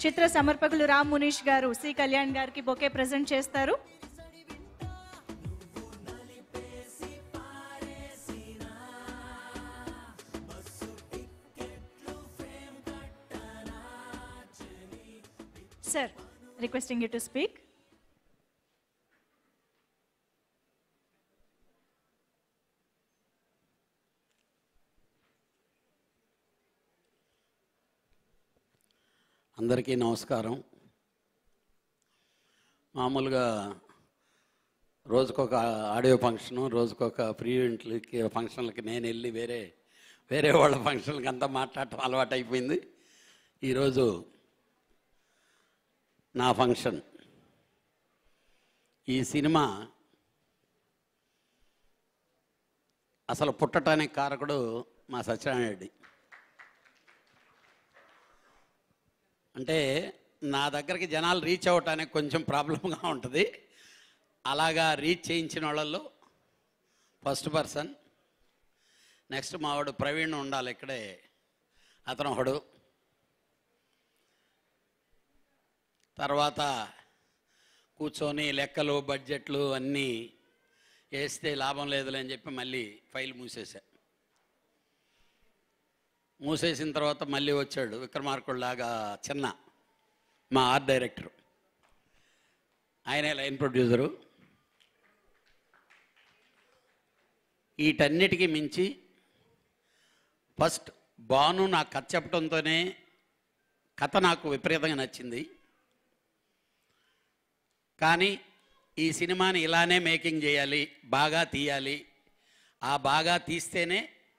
చిత్ర సమర్పకులు రామ్ మునీష్ గారు సి కళ్యాణ్ గారికి bouquet present చేస్తారు. Sir, requesting you to speak. అందరికీ నమస్కారం. మామూలుగా రోజుకొక ఆడియో ఫంక్షను, రోజుకొక ప్రీ ఈవెంట్లకి ఫంక్షన్లకి నేను వెళ్ళి వేరే వాళ్ళ ఫంక్షన్లకి అంతా మాట్లాడటం అలవాటు అయిపోయింది. ఈరోజు నా ఫంక్షన్. ఈ సినిమా అసలు పుట్టడానికి కారకుడు మా సత్యనారాయణ. అంటే నా దగ్గరికి జనాలు రీచ్ అవ్వటానికి కొంచెం ప్రాబ్లంగా ఉంటుంది. అలాగా రీచ్ చేయించిన వాళ్ళల్లో ఫస్ట్ పర్సన్. నెక్స్ట్ మావాడు ప్రవీణ్ ఉండాలి ఇక్కడే, అతను ఒకడు. తర్వాత కూర్చొని లెక్కలు బడ్జెట్లు అన్నీ వేస్తే లాభం లేదులే అని చెప్పి మళ్ళీ ఫైల్ మూసేసిన తర్వాత మళ్ళీ వచ్చాడు విక్రమార్కుడిలాగా చిన్న, మా ఆర్ట్ డైరెక్టరు. ఆయనే లైన్ ప్రొడ్యూసరు. వీటన్నిటికీ మించి ఫస్ట్ భాను నాకు కథ చెప్పడంతోనే కథ నాకు విపరీతంగా నచ్చింది. కానీ ఈ సినిమాని ఇలానే మేకింగ్ చేయాలి, బాగా తీయాలి, ఆ బాగా తీస్తేనే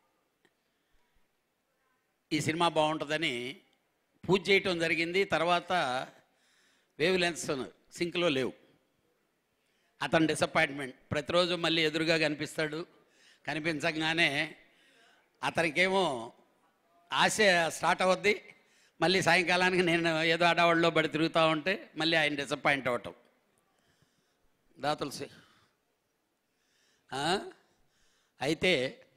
ఈ సినిమా బాగుంటుందని పూజ చేయటం జరిగింది. తర్వాత వేవ్ లెన్స్ సింక్లో లేవు. అతని డిసప్పాయింట్మెంట్. ప్రతిరోజు మళ్ళీ ఎదురుగా కనిపిస్తాడు. కనిపించగానే అతనికేమో ఆశ స్టార్ట్ అవుద్ది. మళ్ళీ సాయంకాలానికి నేను ఏదో ఆడవాళ్ళలో పడి తిరుగుతూ ఉంటే మళ్ళీ ఆయన డిసప్పాయింట్ అవ్వటం. తులసి అయితే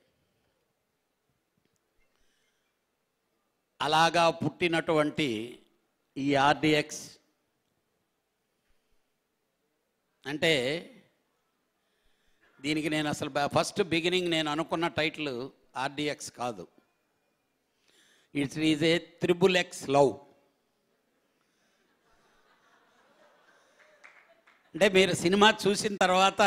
అలాగా పుట్టినటువంటి ఈ ఆర్డిఎక్స్ అంటే దీనికి నేను అసలు ఫస్ట్ బిగినింగ్ నేను అనుకున్న టైటిల్ ఆర్డిఎక్స్ కాదు. It's is a triple X love. అంటే మీరు సినిమా చూసిన తర్వాత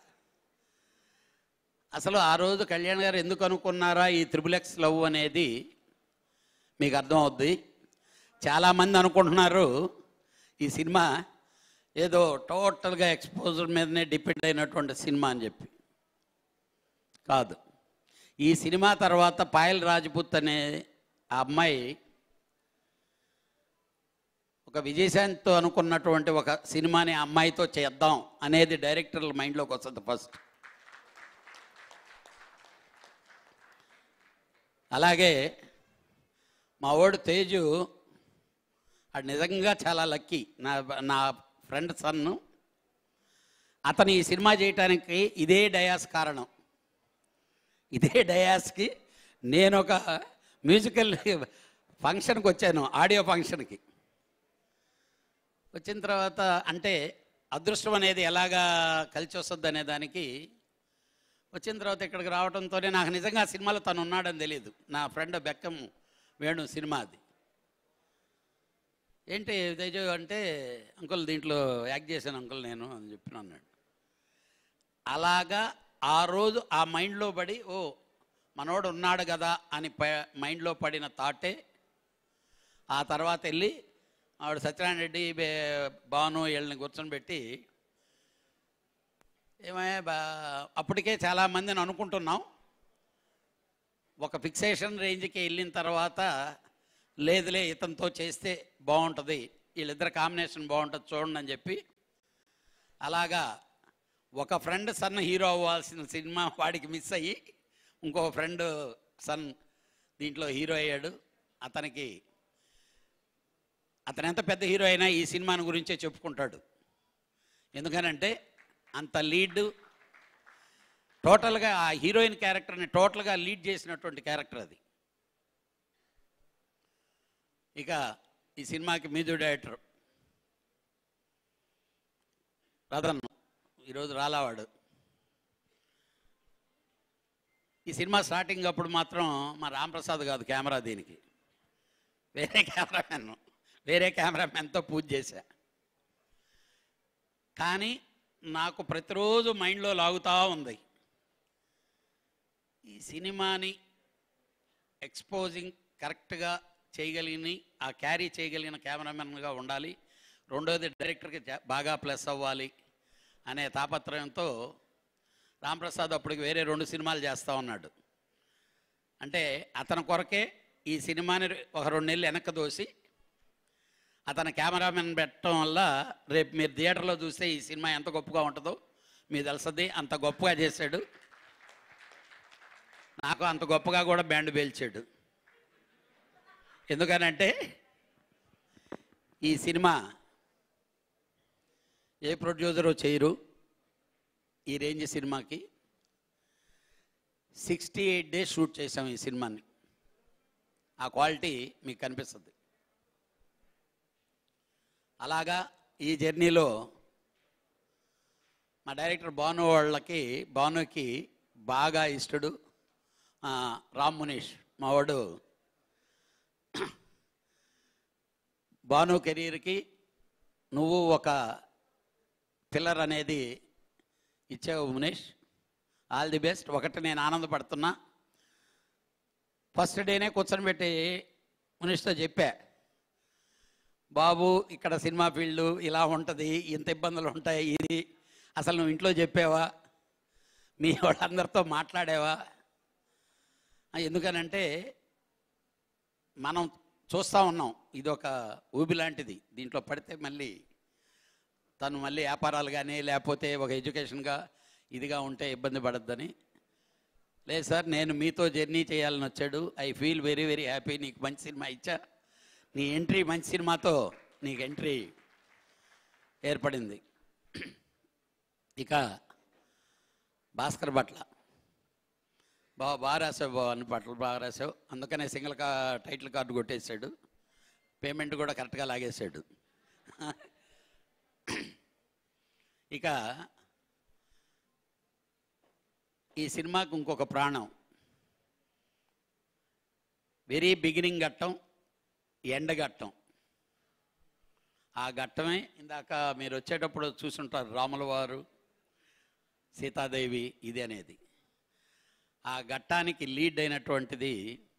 అసలు ఆ రోజు కళ్యాణ్ గారు ఎందుకు అనుకున్నారా ఈ త్రిబుల్ ఎక్స్ లవ్ అనేది మీకు అర్థం అవుద్ది. చాలామంది అనుకుంటున్నారు ఈ సినిమా ఏదో టోటల్గా ఎక్స్పోజర్ మీదనే డిపెండ్ అయినటువంటి సినిమా అని చెప్పి. కాదు. ఈ సినిమా తర్వాత పాయల్ రాజ్పుత్ అనే ఆ అమ్మాయి ఒక విజయశాంతితో అనుకున్నటువంటి ఒక సినిమాని ఆ అమ్మాయితో చేద్దాం అనేది డైరెక్టర్ల మైండ్లోకి వస్తుంది ఫస్ట్. అలాగే మా వాడు తేజు అది నిజంగా చాలా లక్కీ. నా ఫ్రెండ్ సన్ను. అతను ఈ సినిమా చేయటానికి ఇదే డయాస్ కారణం. ఇదే డయాస్కి నేను ఒక మ్యూజికల్ ఫంక్షన్కి వచ్చాను, ఆడియో ఫంక్షన్కి. వచ్చిన తర్వాత అంటే అదృష్టం అనేది ఎలాగా కలిసి వస్తుంది అనే దానికి వచ్చిన తర్వాత ఇక్కడికి రావడంతోనే నాకు నిజంగా ఆ సినిమాలో తను ఉన్నాడని తెలియదు. నా ఫ్రెండ్ బెక్కం వేణు సినిమా అది. ఏంటి తేజు అంటే అంకుల్ దీంట్లో యాక్ట్ చేశాను అంకుల్ నేను అని చెప్పిన అన్నాడు. అలాగా ఆ రోజు ఆ మైండ్లో పడి ఓ మనోడు ఉన్నాడు కదా అని మైండ్లో పడిన థాటే. ఆ తర్వాత వెళ్ళి ఆవిడ సత్యనారాయణ రెడ్డి భాను వీళ్ళని కూర్చొని పెట్టి ఏమయ్యా అప్పటికే చాలామందిని అనుకుంటున్నాం. ఒక ఫిక్సేషన్ రేంజ్కి వెళ్ళిన తర్వాత లేదులే ఇతనితో చేస్తే బాగుంటుంది, వీళ్ళిద్దరు కాంబినేషన్ బాగుంటుంది చూడండి అని చెప్పి అలాగా ఒక ఫ్రెండ్ సన్ హీరో అవ్వాల్సిన సినిమా వాడికి మిస్ అయ్యి ఇంకో ఫ్రెండ్ సన్ దీంట్లో హీరో అయ్యాడు. అతను ఎంత పెద్ద హీరో అయినా ఈ సినిమాని గురించే చెప్పుకుంటాడు. ఎందుకనంటే అంత లీడ్ టోటల్గా ఆ హీరోయిన్ క్యారెక్టర్ని టోటల్గా లీడ్ చేసినటువంటి క్యారెక్టర్ అది. ఇక ఈ సినిమాకి మ్యూజిక్ డైరెక్టర్ రతన్, ఈరోజు రాలావాడు. ఈ సినిమా స్టార్టింగ్ అప్పుడు మాత్రం మా రామ్ ప్రసాద్ కాదు కెమెరా, దీనికి వేరే కెమెరామెన్తో పూజ చేశా. కానీ నాకు ప్రతిరోజు మైండ్లో లాగుతూ ఉంది, ఈ సినిమాని ఎక్స్పోజింగ్ కరెక్ట్గా చేయగలిగిన, ఆ క్యారీ చేయగలిగిన కెమెరామెన్గా ఉండాలి. రెండోది డైరెక్టర్కి బాగా ప్లస్ అవ్వాలి అనే తాపత్రయంతో రామ్ ప్రసాద్ అప్పటికి వేరే 2 సినిమాలు చేస్తూ ఉన్నాడు. అంటే అతని కొరకే ఈ సినిమాని ఒక 2 నెలలు వెనక్కి దోసి అతను కెమెరామెన్ పెట్టడం వల్ల రేపు మీరు థియేటర్లో చూస్తే ఈ సినిమా ఎంత గొప్పగా ఉంటుందో మీకు తెలుస్తుంది. అంత గొప్పగా చేశాడు. నాకు అంత గొప్పగా కూడా బ్యాండ్ పేల్చాడు. ఎందుకనంటే ఈ సినిమా ఏ ప్రొడ్యూసరు చేయరు. ఈ రేంజ్ సినిమాకి 68 డేస్ షూట్ చేసాం ఈ సినిమాని. ఆ క్వాలిటీ మీకు కనిపిస్తుంది. అలాగా ఈ జర్నీలో మా డైరెక్టర్ భానుకి బాగా ఇష్టడు రామ్ మునీష్ మావాడు. భాను కెరీర్కి నువ్వు ఒక పిల్లర్ అనేది ఇచ్చావు మునీష్, ఆల్ ది బెస్ట్. ఒకటి నేను ఆనందపడుతున్నా, ఫస్ట్ డేనే కూర్చొని పెట్టి మునీష్తో చెప్పా, బాబు ఇక్కడ సినిమా ఫీల్డ్ ఇలా ఉంటుంది, ఇంత ఇబ్బందులు ఉంటాయి, ఇది అసలు నువ్వు ఇంట్లో చెప్పావా, మీ వాళ్ళందరితో మాట్లాడావా? ఎందుకనంటే మనం చూస్తూ ఉన్నాం, ఇది ఒక ఊబి లాంటిది, దీంట్లో పడితే మళ్ళీ తను మళ్ళీ వ్యాపారాలు కానీ లేకపోతే ఒక ఎడ్యుకేషన్గా ఇదిగా ఉంటే ఇబ్బంది పడద్దని. లేదు సార్, నేను మీతో జర్నీ చేయాలని వచ్చాడు, I feel very very happy, నీకు మంచి సినిమా ఇచ్చా, నీ ఎంట్రీ మంచి సినిమాతో నీకు ఎంట్రీ ఏర్పడింది. ఇక భాస్కర్ బట్ల బాగా రాసావు, అన్ని పాటలు బాగా రాసావు, అందుకనే సింగిల్ టైటిల్ కార్డు కొట్టేశాడు, పేమెంట్ కూడా కరెక్ట్గా లాగేశాడు. ఇక ఈ సినిమాకు ఇంకొక ప్రాణం, వెరీ బిగినింగ్ ఘట్టం, ఎండ్ ఘట్టం. ఆ ఘట్టమే ఇందాక మీరు వచ్చేటప్పుడు చూసుంటారు, రాముల వారు సీతాదేవి ఇది అనేది. ఆ ఘట్టానికి లీడ్ అయినటువంటిది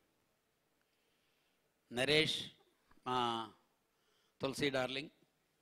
నరేష్, మా తులసి డార్లింగ్.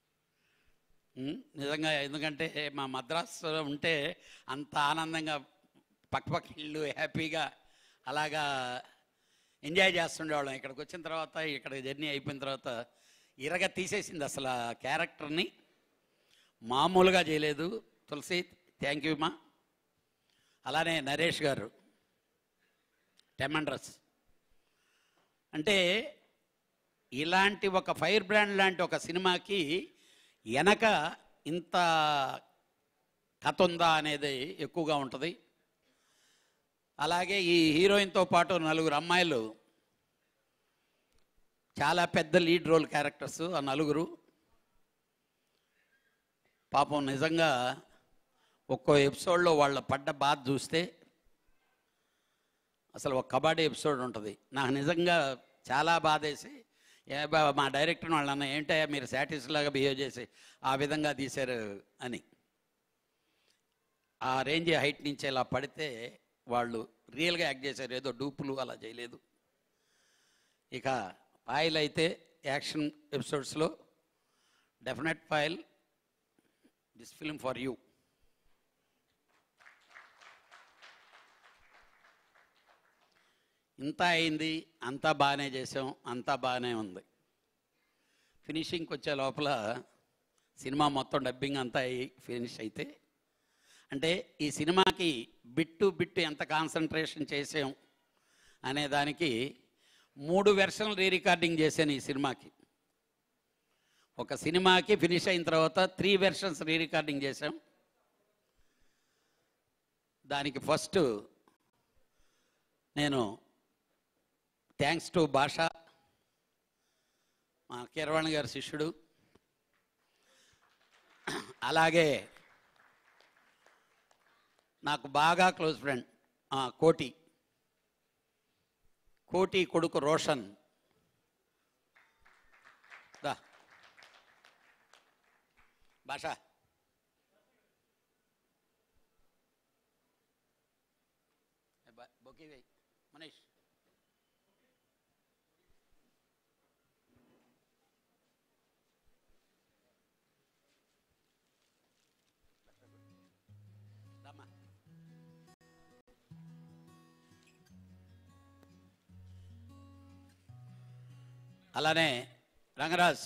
నిజంగా ఎందుకంటే మా మద్రాసులో ఉంటే అంత ఆనందంగా పక్క ఇళ్ళు హ్యాపీగా అలాగా ఎంజాయ్ చేస్తుండేవాళ్ళం. ఇక్కడికి వచ్చిన తర్వాత, ఇక్కడ జర్నీ అయిపోయిన తర్వాత తీసేసింది అసలు ఆ క్యారెక్టర్ని, మామూలుగా చేయలేదు. తులసి థ్యాంక్ యూ మా. అలానే నరేష్ గారు టెమండ్రస్. అంటే ఇలాంటి ఒక ఫైర్ బ్రాండ్ లాంటి ఒక సినిమాకి వెనక ఇంత కథ ఉందా అనేది ఎక్కువగా ఉంటుంది. అలాగే ఈ హీరోయిన్తో పాటు 4 అమ్మాయిలు చాలా పెద్ద లీడ్ రోల్ క్యారెక్టర్స్. ఆ 4 పాపం నిజంగా ఒక్కో ఎపిసోడ్లో వాళ్ళ పడ్డ బాధ చూస్తే అసలు ఒక కబడ్డీ ఎపిసోడ్ ఉంటుంది, నాకు నిజంగా చాలా బాధేసి మా డైరెక్టర్ని వాళ్ళు అన్న, ఏంటయ్యా మీరు సాటిస్ లాగా బిహేవ్ చేసి ఆ విధంగా తీశారు అని. ఆ రేంజ్ హైట్ నుంచి ఇలా పడితే వాళ్ళు రియల్గా యాక్ట్ చేశారు, ఏదో డూపులు అలా చేయలేదు. ఇక ఫైల్ అయితే యాక్షన్ ఎపిసోడ్స్లో డెఫినెట్ ఫైల్, దిస్ ఫిల్మ్ ఫర్ యూ. ఇంత అయింది, అంతా బాగానే చేసాం, అంతా బాగానే ఉంది. ఫినిషింగ్కి వచ్చే లోపల సినిమా మొత్తం డబ్బింగ్ అంతా ఫినిష్ అయితే, అంటే ఈ సినిమాకి బిట్టు ఎంత కాన్సన్ట్రేషన్ చేసాం అనే దానికి 3 వెర్షన్లు రికార్డింగ్ చేశాను ఈ సినిమాకి. ఒక సినిమాకి ఫినిష్ అయిన తర్వాత 3 వెర్షన్స్ రికార్డింగ్ చేశాం. దానికి ఫస్ట్ నేను థ్యాంక్స్ టు భాష, మా కీరవాణి గారి శిష్యుడు, అలాగే నాకు బాగా క్లోజ్ ఫ్రెండ్ కోటి కొడుకు రోషన్. దా భాష బొకే వేయి మనీష్. అలానే రంగరాజ్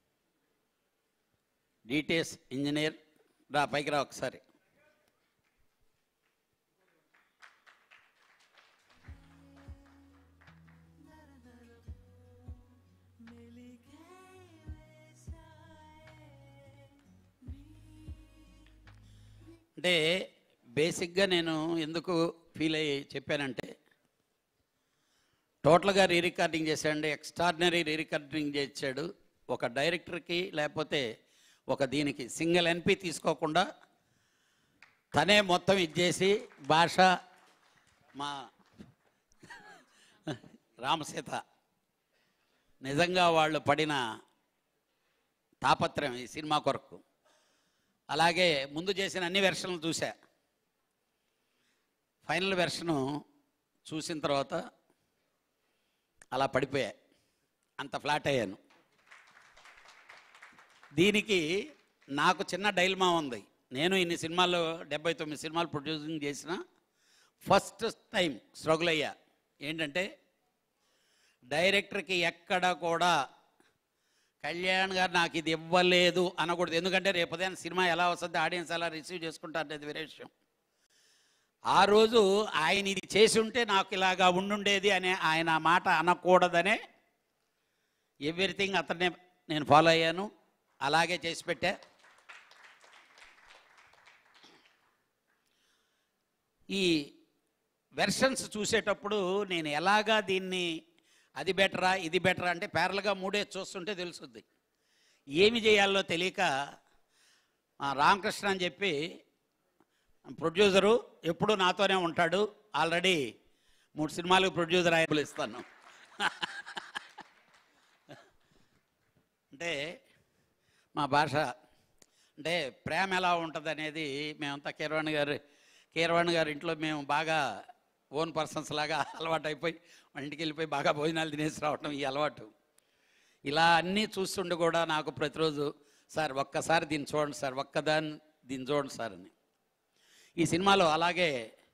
డిటిఎస్ ఇంజనీర్, రా పైకి రా ఒకసారి. అంటే బేసిక్గా నేను ఎందుకు ఫీల్ అయ్యి చెప్పానంటే, టోటల్గా రీ రికార్డింగ్ చేశాడండి, ఎక్స్ట్రాడినరీ రీ రికార్డింగ్ చేశాడు. ఒక డైరెక్టర్కి లేకపోతే ఒక దీనికి సింగిల్ ఎన్పి తీసుకోకుండా తనే మొత్తం ఇచ్చేసి భాష మా రామసీత నిజంగా వాళ్ళు పడిన తాపత్రయం ఈ సినిమా కొరకు. అలాగే ముందు చేసిన అన్ని వెర్షన్లు చూసా, ఫైనల్ వెర్షను చూసిన తర్వాత అలా పడిపోయా, అంత ఫ్లాట్ అయ్యాను. దీనికి నాకు చిన్న డైల్మా ఉంది. నేను ఇన్ని సినిమాలు 79 సినిమాలు ప్రొడ్యూసింగ్ చేసిన ఫస్ట్ టైం స్ట్రగుల్ అయ్యా. ఏంటంటే డైరెక్టర్కి ఎక్కడ కూడా కళ్యాణ్ గారు నాకు ఇది ఇవ్వలేదు అనకూడదు. ఎందుకంటే రేపు ఉదయం సినిమా ఎలా వస్తుంది, ఆడియన్స్ ఎలా రిసీవ్ చేసుకుంటారు అనేది వేరే విషయం. ఆ రోజు ఆయన ఇది చేసి ఉంటే నాకు ఇలాగా ఉండుండేది అనే ఆయన మాట అనకూడదనే ఎవ్రీథింగ్ అతన్నే నేను ఫాలో అయ్యాను, అలాగే చేసి పెట్టా. ఈ వెర్షన్స్ చూసేటప్పుడు నేను ఎలాగా దీన్ని అది బెటరా ఇది బెటరా అంటే ప్యారల్గా మూడే చూస్తుంటే తెలుస్తుంది. ఏమి చేయాలో తెలియక రామకృష్ణ అని చెప్పి ప్రొడ్యూసరు ఎప్పుడు నాతోనే ఉంటాడు, ఆల్రెడీ 3 సినిమాలకు ప్రొడ్యూసర్ ఆయన ఇస్తాను. అంటే మా భాష అంటే ప్రేమ ఎలా ఉంటుంది అనేది మేమంతా కీరవాణి గారి ఇంట్లో మేము బాగా ఓన్ పర్సన్స్ లాగా అలవాటు అయిపోయి ఇంటికి వెళ్ళిపోయి బాగా భోజనాలు తినేసి రావటం ఈ అలవాటు. ఇలా అన్నీ చూస్తుండే కూడా నాకు ప్రతిరోజు సార్ ఒక్కసారి దీన్ని చూడండి సార్, ఒక్కదాన్ని దీన్ని చూడండి సార్ అని. ఈ సినిమాలో అలాగే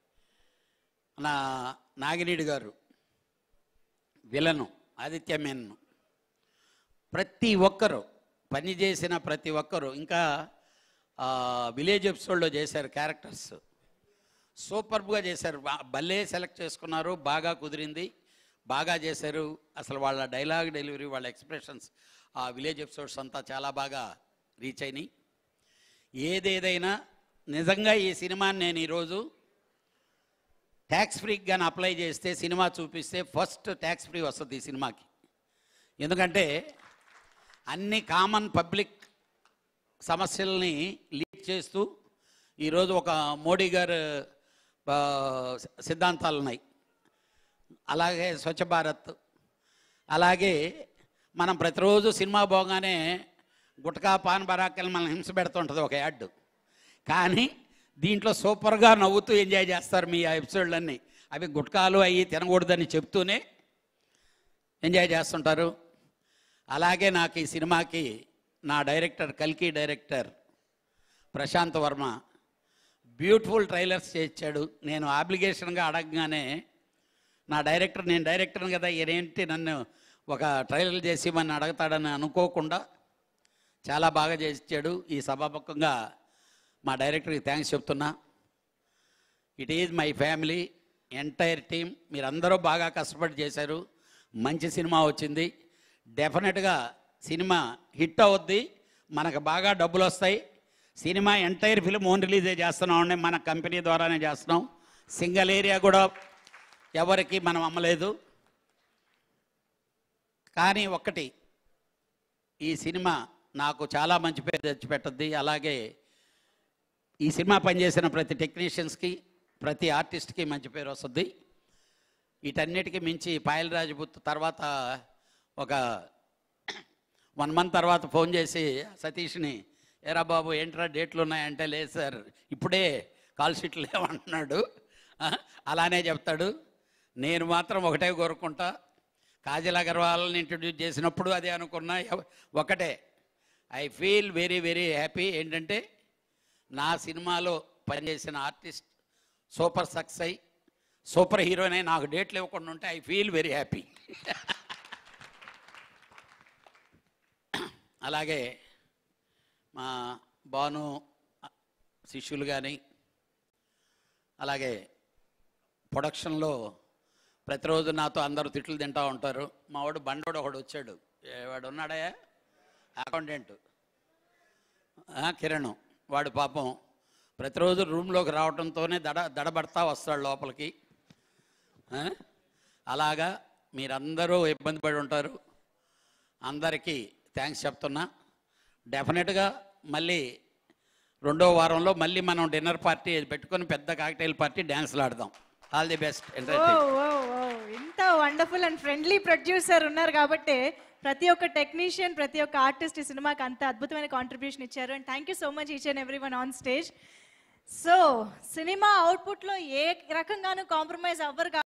నాగినీడు గారు విలను, ఆదిత్య మెన్ను, ప్రతి ఒక్కరు పనిచేసిన ప్రతి ఒక్కరు, ఇంకా విలేజ్ ఎపిసోడ్లో చేశారు క్యారెక్టర్స్, సూపర్గా చేశారు. భలే సెలెక్ట్ చేసుకున్నారు, బాగా కుదిరింది, బాగా చేశారు. అసలు వాళ్ళ డైలాగ్ డెలివరీ, వాళ్ళ ఎక్స్ప్రెషన్స్ ఆ విలేజ్ ఎపిసోడ్స్ అంతా చాలా బాగా రీచ్ అయినాయి. ఏదేదైనా నిజంగా ఈ సినిమాని నేను ఈరోజు ట్యాక్స్ ఫ్రీకి కానీ అప్లై చేస్తే, సినిమా చూపిస్తే ఫస్ట్ ట్యాక్స్ ఫ్రీ వస్తుంది ఈ సినిమాకి. ఎందుకంటే అన్ని కామన్ పబ్లిక్ సమస్యల్ని లీడ్ చేస్తూ ఈరోజు ఒక మోడీ గారు సిద్ధాంతాలు ఉన్నాయి, అలాగే స్వచ్ఛ భారత్, అలాగే మనం ప్రతిరోజు సినిమా పోగానే గుట్కా పాన్ బరాక్కలు మనం హింస పెడుతుంటుంది ఒక యాడ్, కానీ దీంట్లో సూపర్గా నవ్వుతూ ఎంజాయ్ చేస్తారు మీ ఆ ఎపిసోడ్లన్నీ. అవి గుట్కాలు అవి తినకూడదని చెప్తూనే ఎంజాయ్ చేస్తుంటారు. అలాగే నాకు ఈ సినిమాకి నా డైరెక్టర్, కల్కి director Prashanth Varma beautiful trailers చేయించాడు. నేను ఆబ్లిగేషన్గా అడగగానే నేను డైరెక్టర్ని కదా, ఏంటి నన్ను ఒక ట్రైలర్ చేసి మన అడుగుతాడని అనుకోకుండా చాలా బాగా చేయించాడు. ఈ సభాముఖంగా మా డైరెక్టర్కి థ్యాంక్స్ చెప్తున్నా. It is my family, entire team, మీరందరూ బాగా కష్టపడి చేశారు, మంచి సినిమా వచ్చింది. డెఫినెట్గా సినిమా హిట్ అవుద్ది, మనకు బాగా డబ్బులు వస్తాయి. సినిమా ఎంటైర్ ఫిల్మ్ ఓన్ రిలీజే చేస్తున్నాం, మన కంపెనీ ద్వారానే చేస్తున్నాం. సింగిల్ ఏరియా కూడా ఎవరికి మనం అమ్మలేదు. కానీ ఒక్కటి, ఈ సినిమా నాకు చాలా మంచి పేరు తెచ్చిపెట్టద్ది. అలాగే ఈ సినిమా పనిచేసిన ప్రతి టెక్నీషియన్స్కి, ప్రతి ఆర్టిస్ట్కి మంచి పేరు వస్తుంది. వీటన్నిటికీ మించి పాయల్ రాజపుత్ తర్వాత ఒక 1 month తర్వాత ఫోన్ చేసి సతీష్ని, ఏరా బాబు ఏంట్రా డేట్లు ఉన్నాయంటే, లేదు సార్ ఇప్పుడే కాల్ షీట్లు లేవంటున్నాడు. అలానే చెప్తాడు. నేను మాత్రం ఒకటే కోరుకుంటా, కాజల్ అగర్వాల్ని ఇంట్రడ్యూస్ చేసినప్పుడు అదే అనుకున్నా. ఒకటే, I feel very very happy. ఏంటంటే నా సినిమాలో పనిచేసిన ఆర్టిస్ట్ సూపర్ సక్సెస్ అయ్యి సూపర్ హీరోయిన్ అయి నాకు డేట్లు ఇవ్వకుండా ఉంటే ఐ ఫీల్ వెరీ హ్యాపీ. అలాగే మా భాను శిష్యులు కానీ, అలాగే ప్రొడక్షన్లో ప్రతిరోజు నాతో అందరూ తిట్లు తింటూ ఉంటారు. మా వాడు బండోడు ఒకడు వచ్చాడు, వాడు ఉన్నాడా అకౌంటెంట్ కిరణ్, వాడు పాపం ప్రతిరోజు రూమ్లోకి రావడంతోనే దడబడతా వస్తాడు లోపలికి. అలాగా మీరందరూ ఇబ్బంది పడి ఉంటారు. అందరికీ థ్యాంక్స్ చెప్తున్నా. డెఫినెట్గా మళ్ళీ 2వ వారంలో మళ్ళీ మనం డిన్నర్ పార్టీ పెట్టుకొని పెద్ద కాక్టైల్ పార్టీ డ్యాన్స్లు ఆడదాం. All the best. ఇంత వండర్ఫుల్ అండ్ ఫ్రెండ్లీ ప్రొడ్యూసర్ ఉన్నారు కాబట్టి ప్రతి ఒక్క టెక్నీషియన్, ప్రతి ఒక్క ఆర్టిస్ట్ ఈ సినిమాకి అంత అద్భుతమైన కాంట్రిబ్యూషన్ ఇచ్చారు. And thank you so much each and every one on stage. So సినిమా అవుట్పుట్లో ఏ రకంగానూ కాంప్రమైజ్ అవ్వరు.